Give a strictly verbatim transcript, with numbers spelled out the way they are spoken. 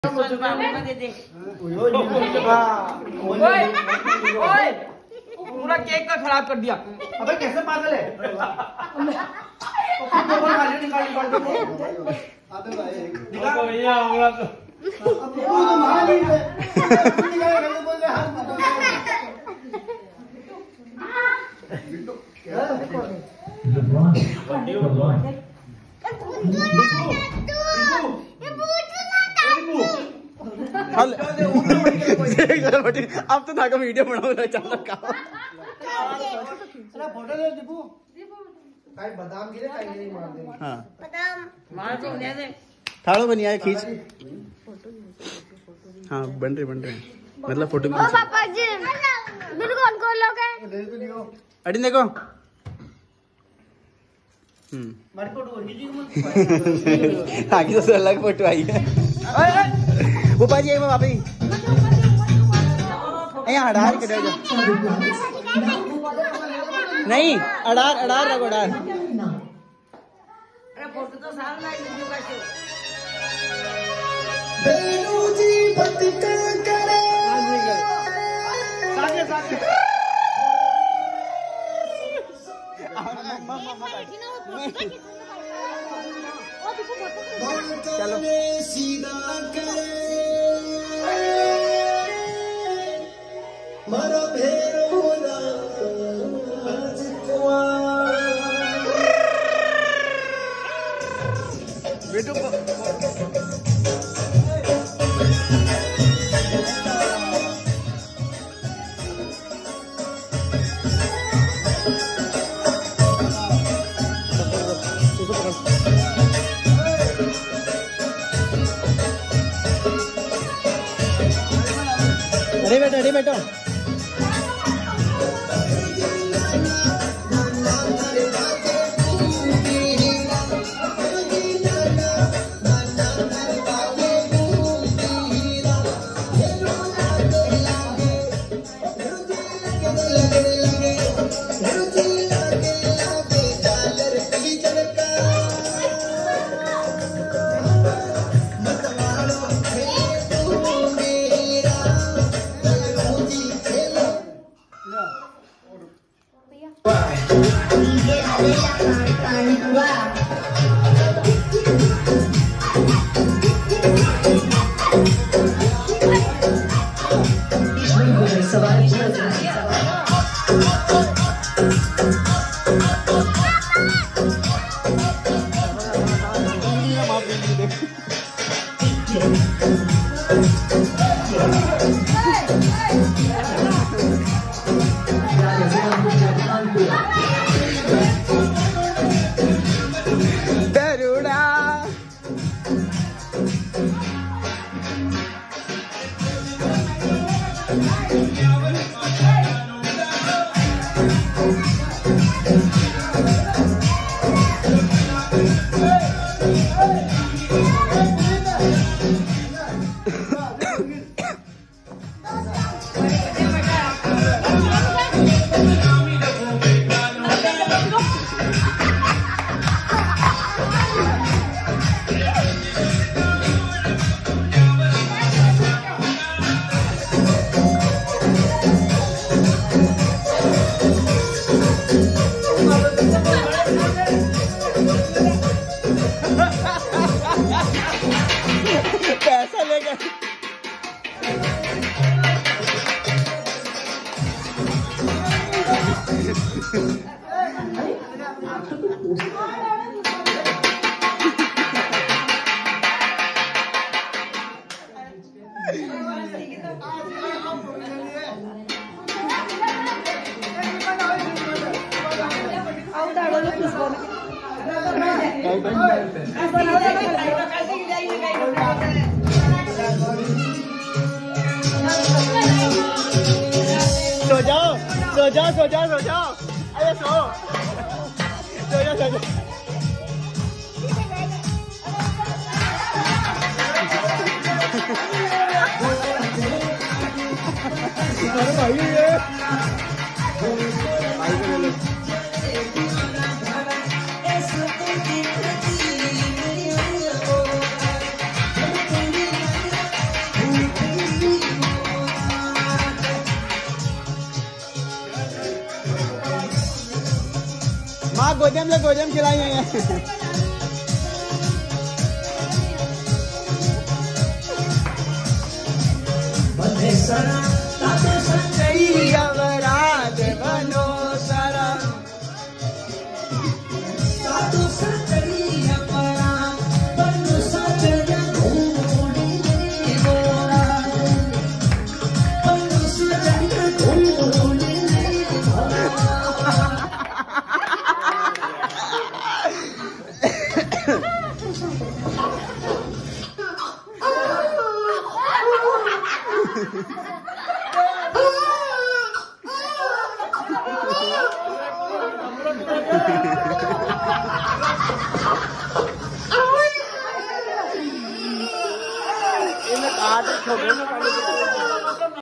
पूरा केक का खराब कर दिया। अबे कैसे पागल है? अब तो धागा वीडियो बनाओ चलो का फोटो ले दीपू काई बादाम गिरे काई नहीं मार दे। हां बादाम मार तो ले दे थाड़ो बनिया है खींच। हाँ बन रहे बन रहे मतलब फोटो में। ओ पापा जी मेरे को कौन लोग है ले तो लियो अड़ी देखो। हम्म मारी फोटो होगी जी मत आगे तो अलग फोटो आई है। वो पाजी है वहां पे यहाँ अडार के दे नहीं अडार अडार लगो अडार। अरे फोटो तो सामने आई वीडियो का शो। बेनू जी बतिका करे साथे साथे चलो सीधा करे मारो भेरो ना बेटू अरे बेटा अरे बेटा पैसा लेगा। सो जाओ सो जाओ सो जाओ सो जाओ अरे सो सो जाओ सो जाओ। भाई ये भाई को ले लो। गोदम ले गोदम खिलाएंगे बने सरा ताते संगई अवराध बनो सरा तातो संगई अवराध बनो सजन घोड़ी गोरा बनो सजन घोड़ी इन्हें कहा था छोटे